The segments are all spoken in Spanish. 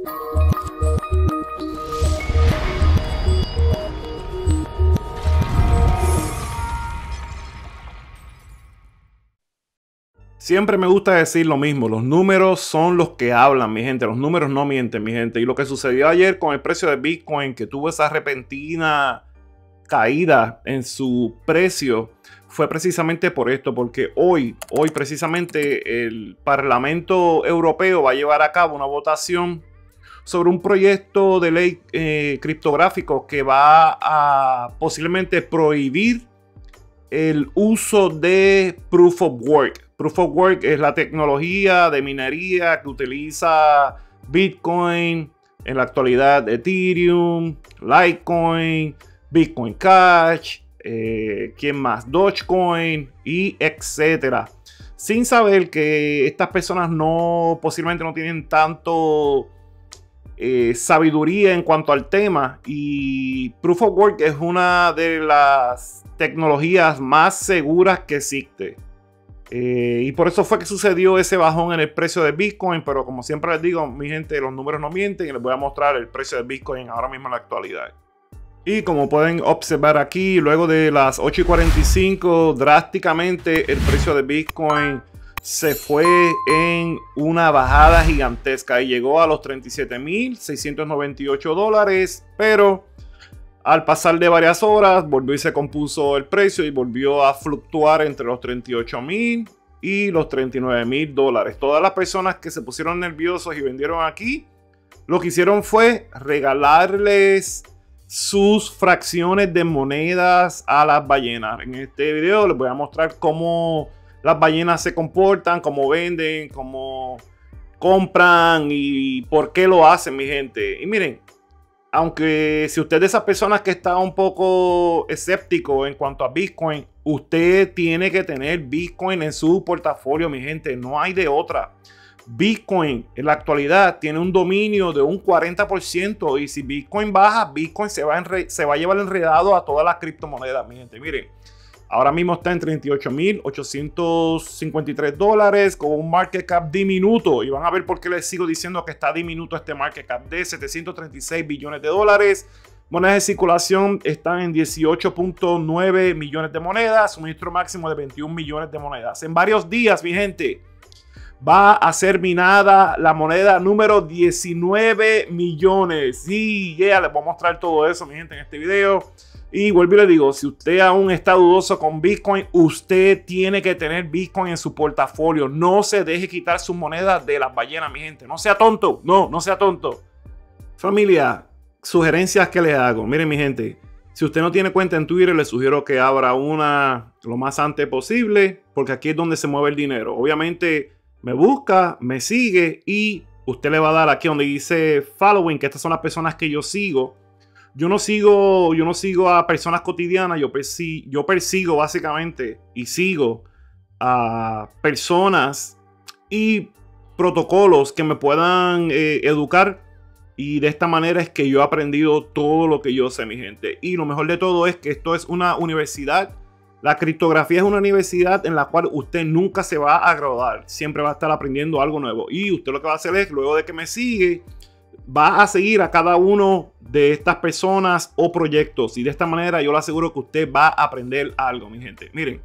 Siempre me gusta decir lo mismo, los números son los que hablan, mi gente, los números no mienten, mi gente. Y lo que sucedió ayer con el precio de Bitcoin, que tuvo esa repentina caída en su precio, fue precisamente por esto, porque hoy precisamente el Parlamento Europeo va a llevar a cabo una votación sobre un proyecto de ley criptográfico que va a posiblemente prohibir el uso de Proof of Work. Proof of Work es la tecnología de minería que utiliza Bitcoin, en la actualidad Ethereum, Litecoin, Bitcoin Cash, ¿quién más? Dogecoin y etcétera. Sin saber que estas personas posiblemente no tienen tanto sabiduría en cuanto al tema, y Proof of Work es una de las tecnologías más seguras que existe. Y por eso fue que sucedió ese bajón en el precio de Bitcoin. Pero como siempre les digo, mi gente, los números no mienten, y les voy a mostrar el precio de Bitcoin ahora mismo en la actualidad. Y como pueden observar aquí, luego de las 8:45, drásticamente el precio de Bitcoin se fue en una bajada gigantesca y llegó a los $37,698. Pero al pasar de varias horas, volvió y se compuso el precio y volvió a fluctuar entre los $38,000 y los $39,000. Todas las personas que se pusieron nerviosos y vendieron aquí, lo que hicieron fue regalarles sus fracciones de monedas a las ballenas. En este video les voy a mostrar cómo las ballenas se comportan, cómo venden, cómo compran y por qué lo hacen, mi gente. Y miren, aunque si usted es de esas personas que está un poco escéptico en cuanto a Bitcoin, usted tiene que tener Bitcoin en su portafolio, mi gente. No hay de otra. Bitcoin en la actualidad tiene un dominio de un 40%, y si Bitcoin baja, Bitcoin se va a llevar enredado a todas las criptomonedas, mi gente. Miren, ahora mismo está en $38,853 con un market cap diminuto. Y van a ver por qué les sigo diciendo que está diminuto este market cap de $736 billones. Monedas de circulación están en 18.9 millones de monedas. Suministro máximo de 21 millones de monedas. En varios días, mi gente, va a ser minada la moneda número 19 millones. Sí, les voy a mostrar todo eso, mi gente, en este video. Y vuelvo y le digo, si usted aún está dudoso con Bitcoin, usted tiene que tener Bitcoin en su portafolio. No se deje quitar sus monedas de las ballenas, mi gente. No sea tonto. No sea tonto. Familia, sugerencias que les hago. Miren, mi gente, si usted no tiene cuenta en Twitter, le sugiero que abra una lo más antes posible, porque aquí es donde se mueve el dinero. Obviamente, me busca, me sigue y usted le va a dar aquí donde dice following, que estas son las personas que yo sigo. Yo no sigo a personas cotidianas, yo persigo básicamente y sigo a personas y protocolos que me puedan educar, y de esta manera es que yo he aprendido todo lo que yo sé, mi gente. Y lo mejor de todo es que esto es una universidad. La criptografía es una universidad en la cual usted nunca se va a graduar, siempre va a estar aprendiendo algo nuevo. Y usted lo que va a hacer es, luego de que me sigue, va a seguir a cada uno de estas personas o proyectos, y de esta manera yo le aseguro que usted va a aprender algo, mi gente. Miren,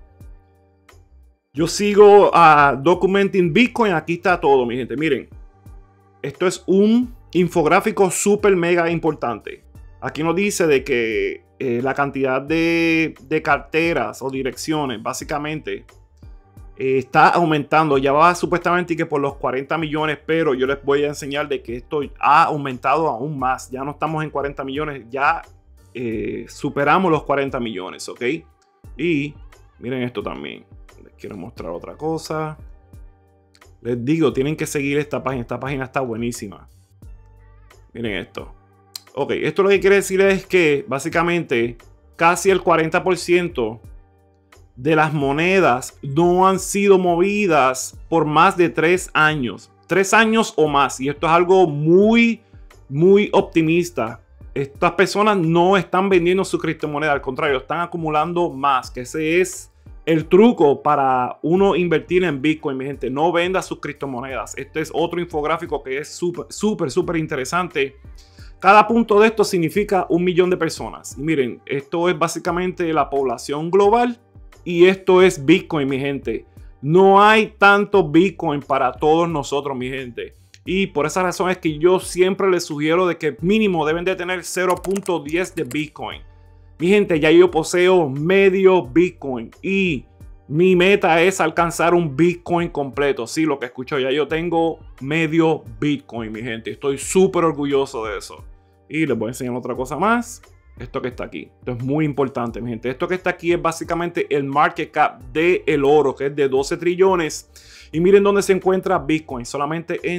yo sigo a Documenting Bitcoin. Aquí está todo, mi gente. Miren, esto es un infográfico súper mega importante. Aquí nos dice de que la cantidad de carteras o direcciones básicamente está aumentando. Ya va supuestamente que por los 40 millones, pero yo les voy a enseñar de que esto ha aumentado aún más. Ya no estamos en 40 millones, ya superamos los 40 millones, ¿ok? Y miren esto también. Les quiero mostrar otra cosa. Les digo, tienen que seguir esta página. Esta página está buenísima. Miren esto. Ok, esto lo que quiere decir es que básicamente casi el 40% de las monedas no han sido movidas por más de 3 años. 3 años o más. Y esto es algo muy, muy optimista. Estas personas no están vendiendo su criptomoneda. Al contrario, están acumulando más. Que ese es el truco para uno invertir en Bitcoin, mi gente, no venda sus criptomonedas. Este es otro infográfico que es súper interesante. Cada punto de esto significa 1 millón de personas. Y miren, esto es básicamente la población global y esto es Bitcoin, mi gente. No hay tanto Bitcoin para todos nosotros, mi gente. Y por esa razón es que yo siempre les sugiero de que mínimo deben de tener 0.10 de Bitcoin. Mi gente, ya yo poseo medio Bitcoin y mi meta es alcanzar un Bitcoin completo. Sí, lo que escucho, ya yo tengo medio Bitcoin, mi gente. Estoy súper orgulloso de eso. Y les voy a enseñar otra cosa más. Esto que está aquí. Esto es muy importante, mi gente. Esto que está aquí es básicamente el market cap del oro, que es de 12 trillones. Y miren dónde se encuentra Bitcoin. Solamente en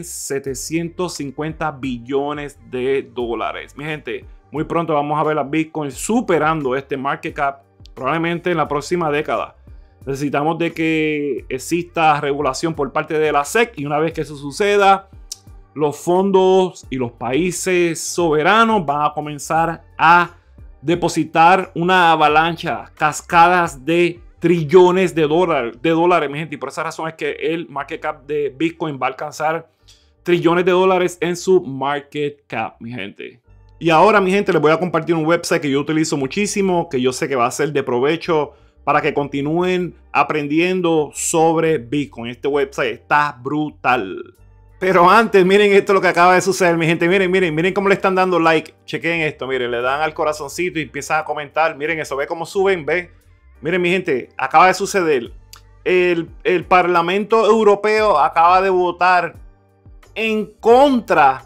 750 billones de dólares. Mi gente, muy pronto vamos a ver a Bitcoin superando este market cap. Probablemente en la próxima década. Necesitamos de que exista regulación por parte de la SEC. Y una vez que eso suceda, los fondos y los países soberanos van a comenzar a depositar una avalancha, cascadas de trillones de dólares, mi gente. Y por esa razón es que el market cap de Bitcoin va a alcanzar trillones de dólares en su market cap, mi gente. Y ahora, mi gente, les voy a compartir un website que yo utilizo muchísimo, que yo sé que va a ser de provecho para que continúen aprendiendo sobre Bitcoin. Este website está brutal. Pero antes, miren esto lo que acaba de suceder, mi gente. Miren cómo le están dando like. Chequen esto, miren, le dan al corazoncito y empiezan a comentar. Miren eso, ve cómo suben, ve. Miren, mi gente, acaba de suceder. El Parlamento Europeo acaba de votar en contra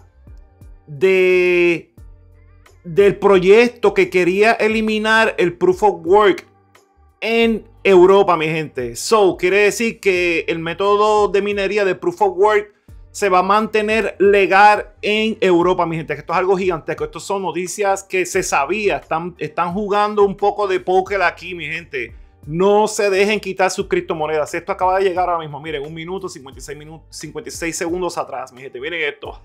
del proyecto que quería eliminar el Proof of Work en Europa, mi gente. So, quiere decir que el método de minería de Proof of Work se va a mantener legal en Europa, mi gente. Que esto es algo gigantesco. Estas son noticias que se sabía. Están jugando un poco de póker aquí, mi gente. No se dejen quitar sus criptomonedas. Esto acaba de llegar ahora mismo. Miren, 1 minuto, 56 segundos atrás, mi gente. Miren esto.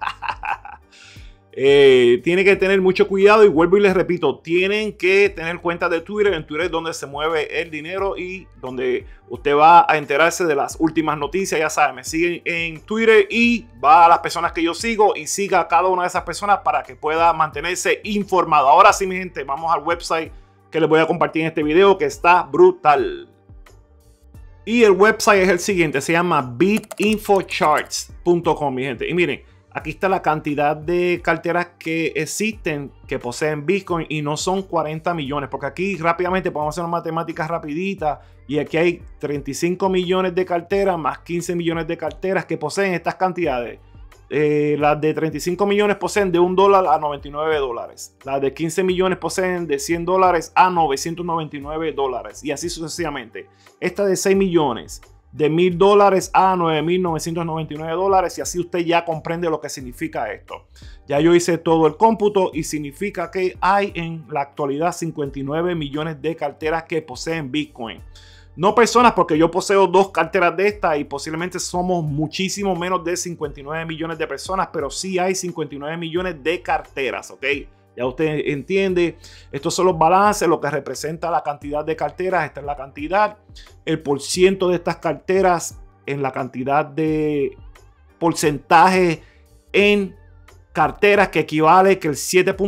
Tienen que tener mucho cuidado y vuelvo y les repito, tienen que tener cuenta de Twitter. En Twitter es donde se mueve el dinero y donde usted va a enterarse de las últimas noticias. Ya saben, me siguen en Twitter y va a las personas que yo sigo y siga a cada una de esas personas para que pueda mantenerse informado. Ahora sí, mi gente, vamos al website que les voy a compartir en este video, que está brutal. Y el website es el siguiente, se llama bitinfocharts.com, mi gente. Y miren, aquí está la cantidad de carteras que existen que poseen Bitcoin y no son 40 millones. Porque aquí rápidamente podemos hacer una matemática rapidita. Y aquí hay 35 millones de carteras más 15 millones de carteras que poseen estas cantidades. Las de 35 millones poseen de $1 a $99. Las de 15 millones poseen de $100 a $999. Y así sucesivamente. Esta de 6 millones. De $1,000 a $9,999 y así usted ya comprende lo que significa esto. Ya yo hice todo el cómputo y significa que hay en la actualidad 59 millones de carteras que poseen Bitcoin. No personas, porque yo poseo 2 carteras de estas y posiblemente somos muchísimo menos de 59 millones de personas, pero sí hay 59 millones de carteras, ¿ok? Ya usted entiende, estos son los balances, lo que representa la cantidad de carteras. Esta es la cantidad, el porciento de estas carteras en la cantidad de porcentaje en carteras, que equivale que el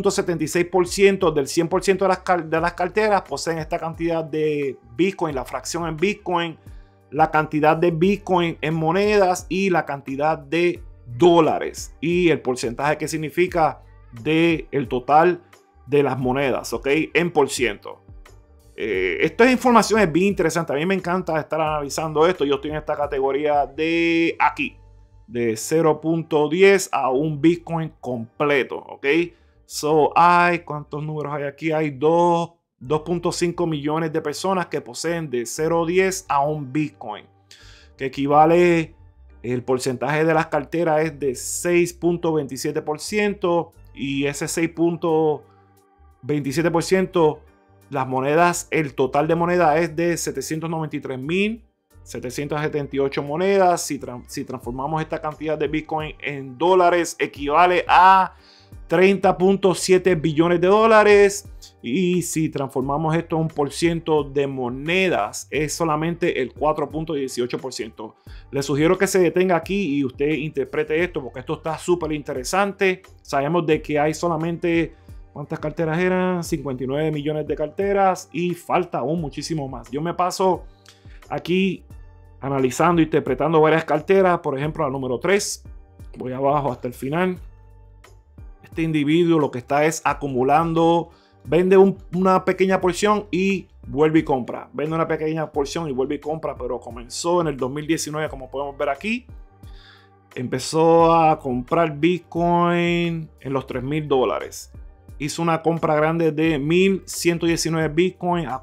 7.76% del 100% de las carteras poseen esta cantidad de Bitcoin, la fracción en Bitcoin, la cantidad de Bitcoin en monedas y la cantidad de dólares y el porcentaje que significa del total de las monedas, ¿ok? En por ciento. Esta información es bien interesante. A mí me encanta estar analizando esto. Yo estoy en esta categoría de aquí, de 0.10 a un Bitcoin completo, ¿ok? So, ¿cuántos números hay aquí? Hay 2.5 millones de personas que poseen de 0.10 a un Bitcoin, que equivale, el porcentaje de las carteras es de 6.27%. Y ese 6.27%, las monedas, el total de monedas es de 793.778 monedas. Si transformamos esta cantidad de Bitcoin en dólares, equivale a 30.7 billones de dólares. Y si transformamos esto en un por ciento de monedas, es solamente el 4.18%. Le sugiero que se detenga aquí y usted interprete esto, porque esto está súper interesante. Sabemos de que hay solamente, ¿cuántas carteras eran? 59 millones de carteras y falta aún muchísimo más. Yo me paso aquí analizando, interpretando varias carteras. Por ejemplo, la número 3. Voy abajo hasta el final. Este individuo lo que está es acumulando. Vende una pequeña porción y vuelve y compra. Vende una pequeña porción y vuelve y compra. Pero comenzó en el 2019, como podemos ver aquí. Empezó a comprar Bitcoin en los $3,000. Hizo una compra grande de 1.119 Bitcoin a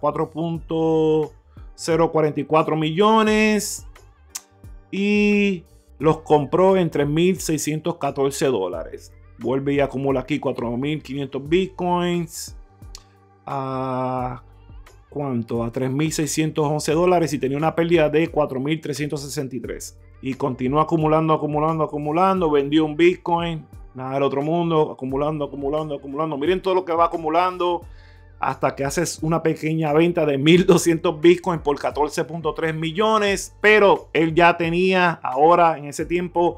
4.044 millones. Y los compró en $3,614. Vuelve y acumula aquí 4.500 Bitcoins. ¿A cuánto? A $3,611 y tenía una pérdida de 4.363. Y continúa acumulando. Vendió un Bitcoin. Nada del otro mundo. Acumulando. Miren todo lo que va acumulando. Hasta que haces una pequeña venta de 1.200 Bitcoin por 14.3 millones. Pero él ya tenía ahora en ese tiempo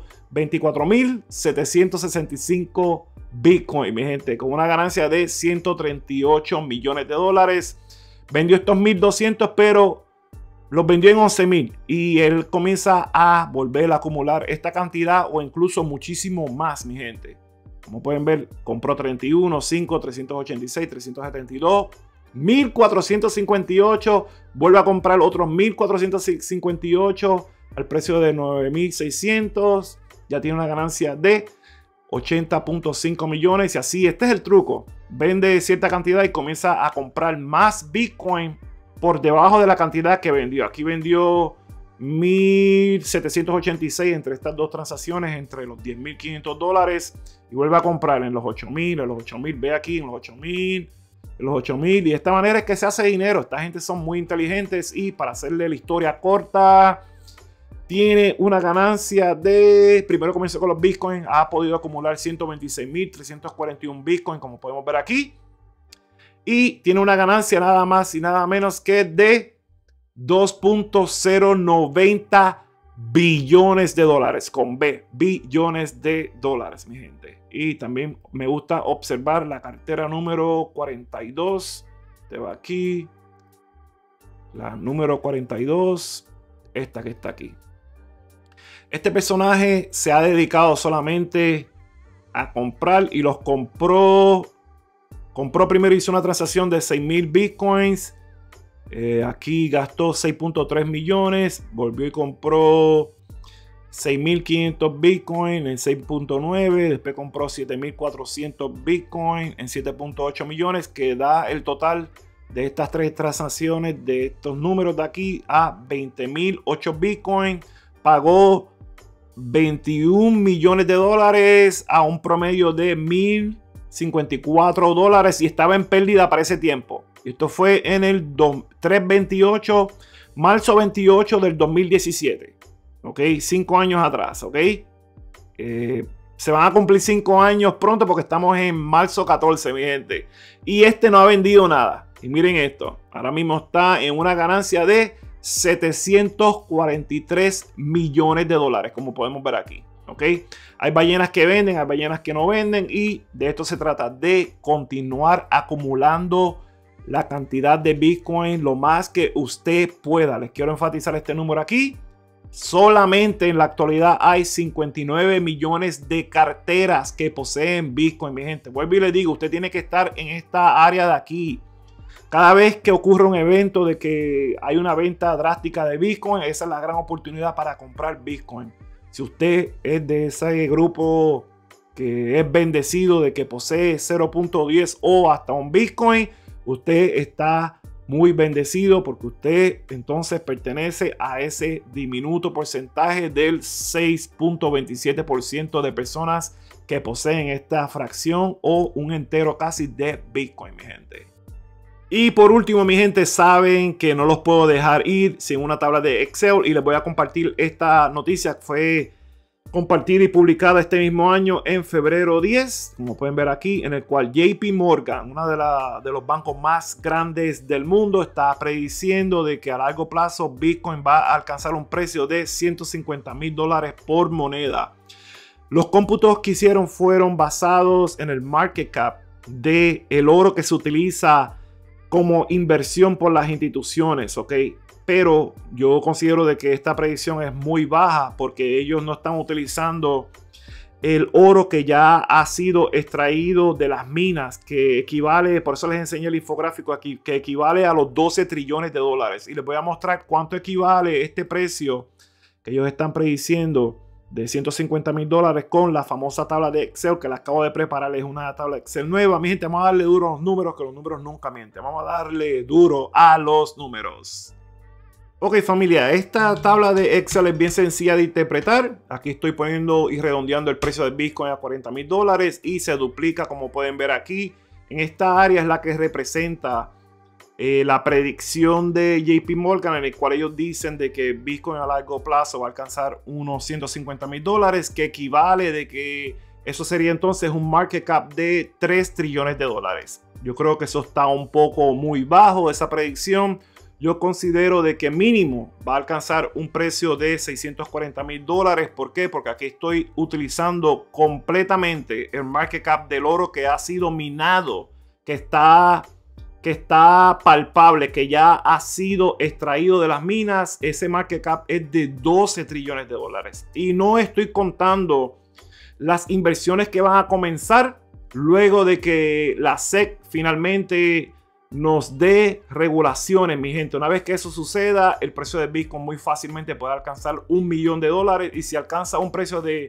24.765 Bitcoin, mi gente, con una ganancia de 138 millones de dólares. Vendió estos 1.200, pero los vendió en 11.000 y él comienza a volver a acumular esta cantidad o incluso muchísimo más, mi gente. Como pueden ver, compró 31, 5, 386, 372, 1.458, vuelve a comprar otros 1.458 al precio de 9.600. Ya tiene una ganancia de 80.5 millones y así, este es el truco. Vende cierta cantidad y comienza a comprar más Bitcoin por debajo de la cantidad que vendió. Aquí vendió 1.786 entre estas dos transacciones, entre los $10.500 y vuelve a comprar en los 8.000, en los 8.000, ve aquí en los 8.000, en los 8.000 y de esta manera es que se hace dinero. Esta gente son muy inteligentes y para hacerle la historia corta, tiene una ganancia de, primero comenzó con los Bitcoin, ha podido acumular 126.341 Bitcoin, como podemos ver aquí. Y tiene una ganancia nada más y nada menos que de 2.090 billones de dólares, con B, billones de dólares, mi gente. Y también me gusta observar la cartera número 42. Te va aquí. La número 42, esta que está aquí. Este personaje se ha dedicado solamente a comprar y los compró. Compró primero, hizo una transacción de 6.000 Bitcoins. Aquí gastó 6.3 millones. Volvió y compró 6.500 Bitcoin en 6.9. Después compró 7.400 Bitcoin en 7.8 millones. Que da el total de estas tres transacciones, de estos números de aquí, a 20.008 Bitcoin. Pagó 21 millones de dólares a un promedio de 1.054 dólares y estaba en pérdida para ese tiempo. Esto fue en el 3/28, marzo 28 del 2017. Ok, 5 años atrás. Ok, se van a cumplir 5 años pronto porque estamos en marzo 14, mi gente. Y este no ha vendido nada. Y miren esto, ahora mismo está en una ganancia de 743 millones de dólares, como podemos ver aquí. ¿Ok? Hay ballenas que venden, hay ballenas que no venden y de esto se trata, de continuar acumulando la cantidad de Bitcoin lo más que usted pueda. Les quiero enfatizar este número aquí. Solamente en la actualidad hay 59 millones de carteras que poseen Bitcoin, mi gente. Vuelvo y les digo, usted tiene que estar en esta área de aquí. Cada vez que ocurre un evento de que hay una venta drástica de Bitcoin, esa es la gran oportunidad para comprar Bitcoin. Si usted es de ese grupo que es bendecido de que posee 0.10 o hasta un Bitcoin, usted está muy bendecido porque usted entonces pertenece a ese diminuto porcentaje del 6.27% de personas que poseen esta fracción o un entero casi de Bitcoin, mi gente. Y por último, mi gente, saben que no los puedo dejar ir sin una tabla de Excel y les voy a compartir esta noticia. Fue compartida y publicada este mismo año en febrero 10, como pueden ver aquí, en el cual JP Morgan, uno de los bancos más grandes del mundo, está prediciendo de que a largo plazo Bitcoin va a alcanzar un precio de $150,000 por moneda. Los cómputos que hicieron fueron basados en el market cap de el oro que se utiliza como inversión por las instituciones, ¿ok? Pero yo considero de que esta predicción es muy baja porque ellos no están utilizando el oro que ya ha sido extraído de las minas, que equivale, por eso les enseñé el infográfico aquí, que equivale a los 12 trillones de dólares. Y les voy a mostrar cuánto equivale este precio que ellos están prediciendo de $150,000 con la famosa tabla de Excel que la acabo de preparar. Es una tabla de Excel nueva. Mi gente, vamos a darle duro a los números, que los números nunca mienten. Vamos a darle duro a los números. Ok, familia, esta tabla de Excel es bien sencilla de interpretar. Aquí estoy poniendo y redondeando el precio del Bitcoin a $40,000 y se duplica, como pueden ver aquí. En esta área es la que representa la predicción de JP Morgan, en el cual ellos dicen de que Bitcoin a largo plazo va a alcanzar unos $150,000, que equivale de que eso sería entonces un market cap de $3 trillones. Yo creo que eso está un poco muy bajo, esa predicción. Yo considero de que mínimo va a alcanzar un precio de $640,000. ¿Por qué? Porque aquí estoy utilizando completamente el market cap del oro que ha sido minado, que está palpable, que ya ha sido extraído de las minas. Ese market cap es de $12 trillones. Y no estoy contando las inversiones que van a comenzar luego de que la SEC finalmente nos dé regulaciones, mi gente. Una vez que eso suceda, el precio de Bitcoin muy fácilmente puede alcanzar $1 millón. Y si alcanza un precio de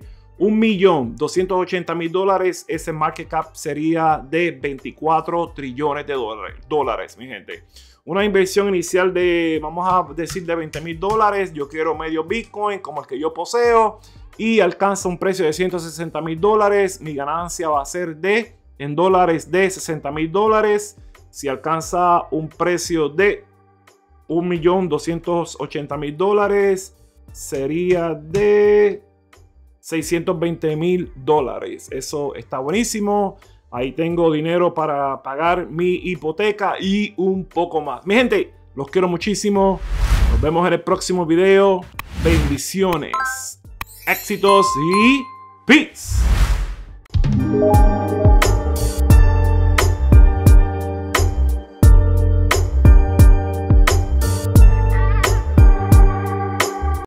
$1.280.000, ese market cap sería de 24 trillones de dólares, mi gente. Una inversión inicial de, vamos a decir, de $20,000. Yo quiero medio Bitcoin como el que yo poseo y alcanza un precio de $160,000. Mi ganancia va a ser en dólares de $60,000. Si alcanza un precio de $1.280.000, sería de $620,000. Eso está buenísimo. Ahí tengo dinero para pagar mi hipoteca y un poco más. Mi gente, los quiero muchísimo. Nos vemos en el próximo video. Bendiciones, éxitos y peace.